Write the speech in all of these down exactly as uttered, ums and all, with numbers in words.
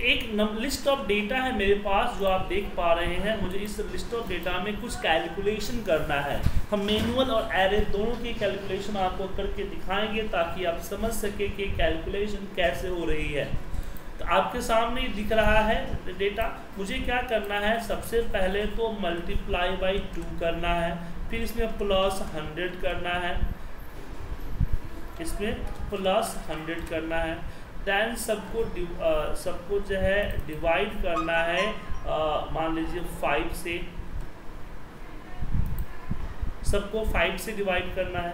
एक list of data है मेरे पास जो आप देख पा रहे हैं। मुझे इस लिस्ट ऑफ डेटा में कुछ कैलकुलेशन करना है। हम मैनुअल और एरे दोनों की कैलकुलेशन आपको करके दिखाएंगे ताकि आप समझ सके कि कैलकुलेशन कैसे हो रही है। तो आपके सामने दिख रहा है डेटा। मुझे क्या करना है, सबसे पहले तो मल्टीप्लाई बाई टू करना है, फिर इसमें प्लस हंड्रेड करना है, इसमें प्लस हंड्रेड करना है, देन सबको सबको जो है डिवाइड करना है, मान लीजिए फाइव से, सबको फाइव से डिवाइड करना है।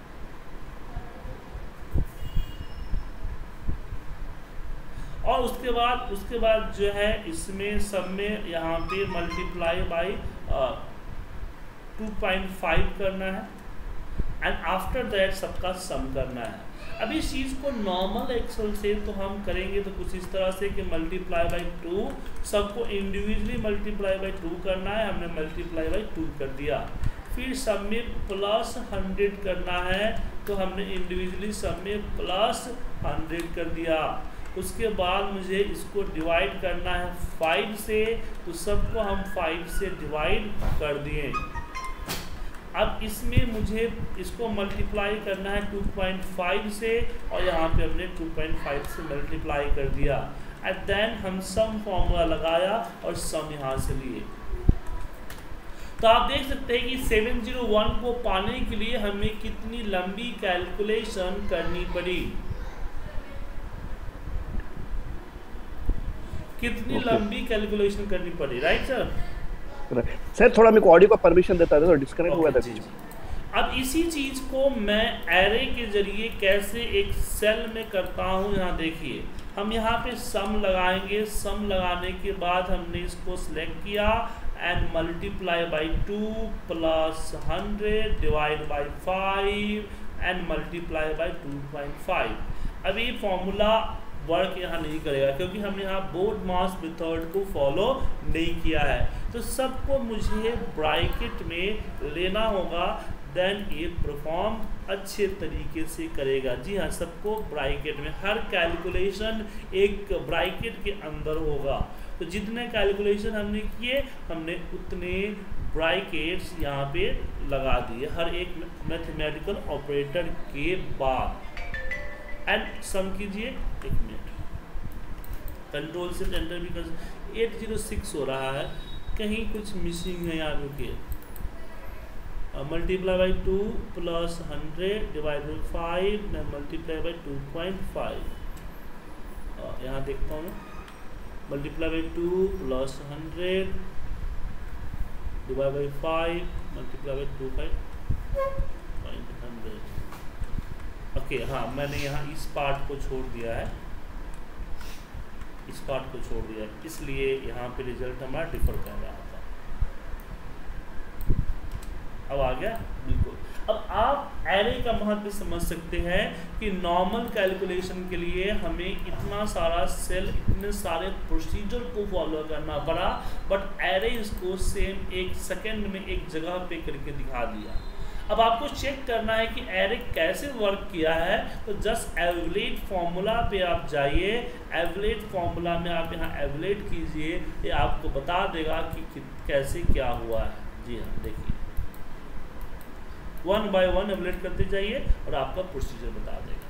और उसके बाद उसके बाद जो है इसमें सब में यहाँ पे multiply by two point five करना है, एंड आफ्टर दैट सबका सम करना है। अब इस चीज़ को नॉर्मल एक्सेल से तो हम करेंगे तो कुछ इस तरह से कि मल्टीप्लाई बाई टू, सबको इंडिविजुअली मल्टीप्लाई बाई टू करना है, हमने मल्टीप्लाई बाई टू कर दिया। फिर सब में प्लस हंड्रेड करना है, तो हमने इंडिविजुअली सब में प्लस हंड्रेड कर दिया। उसके बाद मुझे इसको डिवाइड करना है फाइव से, तो सबको हम फाइव से डिवाइड कर दिए। अब इसमें मुझे इसको मल्टीप्लाई करना है टू पॉइंट फाइव से, और यहाँ पे हमने टू पॉइंट फाइव से मल्टीप्लाई कर दिया। एंड देन हम सम फॉर्मूला लगाया और सम यहाँ से लिए। तो आप देख सकते हैं कि सेवन ज़ीरो वन को पाने के लिए हमें कितनी लंबी कैलकुलेशन करनी पड़ी, कितनी okay. लंबी कैलकुलेशन करनी पड़ी, राइट सर? सर थोड़ा मेरे को ऑडियो का परमिशन देता है तो डिस्कनेक्ट हुआ था। अब इसी चीज को मैं एरे के जरिए कैसे एक सेल में करता हूँ, यहाँ देखिए हम यहाँ पे सम लगाएंगे। सम लगाने के बाद हमने इसको सिलेक्ट किया and multiply by two plus hundred divide by five and multiply by two point five. अब ये फॉर्मूला वर्क यहाँ नहीं करेगा क्योंकि हमने यहाँ बोर्ड मास मेथड को फॉलो नहीं किया है। तो सबको मुझे ब्रैकेट में लेना होगा, देन ये परफॉर्म अच्छे तरीके से करेगा। जी हाँ, सबको ब्रैकेट में, हर कैलकुलेशन एक ब्रैकेट के अंदर होगा। तो जितने कैलकुलेशन हमने किए हमने उतने ब्रैकेट्स यहाँ पे लगा दिए हर एक मैथमेटिकल ऑपरेटर के बाद। एंड सम कीजिए, एक मिनट, कंट्रोल से एंटर भी कर। एट जीरो सिक्स हो रहा है, कहीं कुछ मिसिंग है यहाँ रुकिए। Multiply by two plus hundred divide by five, मैं multiply by two point five यहाँ देखता हूँ। Multiply by two plus hundred divide by five multiply by two five hundred. Okay okay, हाँ मैंने यहाँ इस पार्ट को छोड़ दिया है, इस पार्ट को छोड़ दिया है, इसलिए यहाँ पे रिजल्ट हमारा डिफर कर रहा था। अब आ गया बिल्कुल। अब आप एरे का महत्व समझ सकते हैं कि नॉर्मल कैलकुलेशन के लिए हमें इतना सारा सेल, इतने सारे प्रोसीजर को फॉलो करना पड़ा, बट एरे इसको सेम एक सेकेंड में एक जगह पे करके दिखा दिया। अब आपको चेक करना है कि एरे कैसे वर्क किया है, तो जस्ट एवलेट फॉर्मूला पे आप जाइए। एवलेट फॉर्मूला में आप यहाँ एवलेट कीजिए, ये आपको बता देगा कि कैसे क्या हुआ है। जी हाँ, देखिए वन बाय वन एवलेट करते जाइए और आपका प्रोसीजर बता देगा।